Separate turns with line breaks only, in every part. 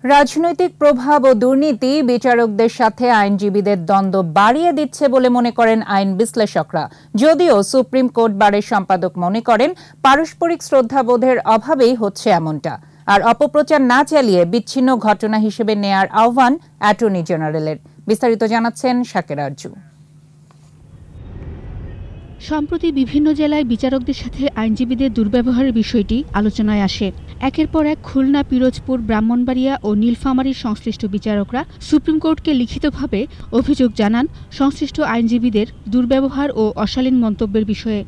রাজনৈতিক প্রভাব ও দুর্নীতি বিচারকদের সাথে আইনজীবীদের দ্বন্দ্ব বাড়িয়ে দিচ্ছে বলে মনে করেন আইন বিশ্লেষকরা। যদিও সুপ্রিম কোর্ট বারের সম্পাদক মনে করেন পারস্পরিক শ্রদ্ধাবোধের অভাবেই হচ্ছে এমনটা, আর অপপ্রচার না চালিয়ে বিচ্ছিন্ন ঘটনা হিসেবে নেয়ার আহ্বান অ্যাটর্নি জেনারেলের। বিস্তারিত জানাচ্ছেন শাকের আরজু।
সম্প্রতি বিভিন্ন জেলায় বিচারকদের সাথে আইনজীবীদের দুর্ব্যবহারের বিষয়টি আলোচনায় আসে। একের পর এক খুলনা, পিরোজপুর, ব্রাহ্মণবাড়িয়া ও নীলফামারীর সংশ্লিষ্ট বিচারকরা সুপ্রিম কোর্টকে লিখিতভাবে অভিযোগ জানান সংশ্লিষ্ট আইনজীবীদের দুর্ব্যবহার ও অশালীন মন্তব্যের বিষয়ে।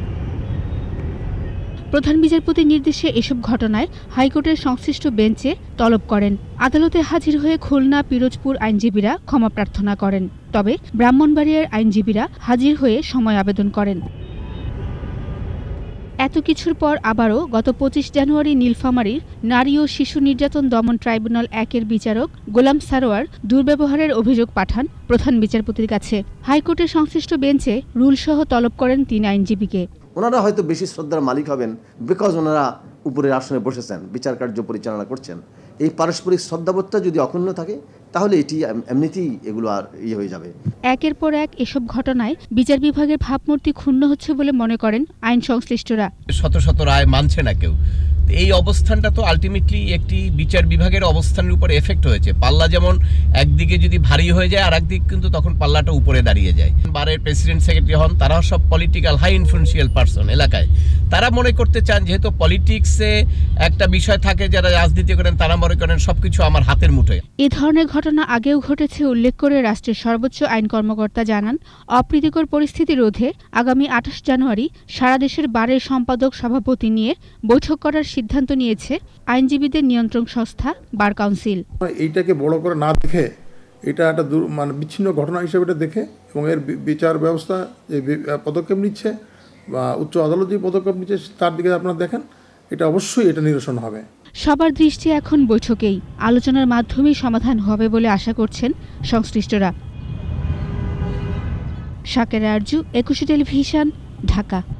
প্রধান বিচারপতির নির্দেশে এসব ঘটনায় হাইকোর্টের সংশ্লিষ্ট বেঞ্চে তলব করেন। আদালতে হাজির হয়ে খুলনা, পিরোজপুর আইনজীবীরা ক্ষমা প্রার্থনা করেন। তবে ব্রাহ্মণবাড়িয়ার আইনজীবীরা হাজির হয়ে সময় আবেদন করেন। এত কিছুর পর আবারও গত 25 জানুয়ারি নীলফামারীর নারী ও শিশু নির্যাতন দমন ট্রাইব্যুনাল 1-এর বিচারক গোলাম সারোয়ার দুর্ব্যবহারের অভিযোগ পাঠান প্রধান বিচারপতির কাছে। হাইকোর্টের সংশ্লিষ্ট বেঞ্চে রুলসহ তলব করেন 3 আইনজীবীকে।
ওনারা হয়তো বেশি শ্রদ্ধার মালিক হবেন বিকজ ওনারা উপরের আসনে বসেছেন, বিচার কার্য পরিচালনা করছেন। এই পারস্পরিক শ্রদ্ধাবোধটা যদি অক্ষুণ্ণ থাকে তাহলে এটি এমনিতেই এগুলো আর হয়ে যাবে।
একের পর এক এসব ঘটনায় বিচার বিভাগের ভাবমূর্তি ক্ষুণ্ণ হচ্ছে বলে মনে করেন আইন সংশ্লিষ্টরা।
শত শত রায় মানছে না কেউ। এই অবস্থানটা তো আলটিমেটলি একটি বিচার বিভাগের অবস্থানের উপর এফেক্ট হয়েছে। পাল্লা যেমন একদিকে যদি ভারী হয়ে যায় আর একদিক কিন্তু তখন পাল্লাটা উপরে দাঁড়িয়ে যায়। বারের প্রেসিডেন্ট, সেক্রেটারি হন, তারাও সব পলিটিক্যাল হাই ইনফ্লুয়েন্সিয়াল পারসন এলাকায়। তারা মনে করতে চান যেহেতু পলিটিক্সে একটা বিষয় থাকে, যারা রাজনীতি করেন তারা মনে করেন সবকিছু আমার হাতের মুঠোয়।
এ ধরনের ঘটনা আগেও ঘটেছে উল্লেখ করে রাষ্ট্রের সর্বোচ্চ আইন কর্মকর্তা জানান, অপ্রীতিকর পরিস্থিতি রোধে আগামী 28 জানুয়ারি সারা দেশের বারের সম্পাদক সভাপতি নিয়ে বৈঠক করার সিদ্ধান্ত নিয়েছে আইনজীবীদের নিয়ন্ত্রণ সংস্থা বার কাউন্সিল।
এইটাকে বড় করে না দেখে এটা একটা বিচ্ছিন্ন ঘটনা হিসেবে এটা দেখে এবং এর বিচার ব্যবস্থা যে পদক্ষেপ নিচ্ছে বা উচ্চ আদালত যে পদক্ষেপ নিচ্ছে তার দিকে আপনারা দেখেন, এটা অবশ্যই এটা নিরসন হবে।
সবার দৃষ্টি এখন বৈঠকেই, আলোচনার মাধ্যমেই সমাধান হবে বলে আশা করছেন সংশ্লিষ্টরা। শাকের আরজু, একুশে টেলিভিশন, ঢাকা।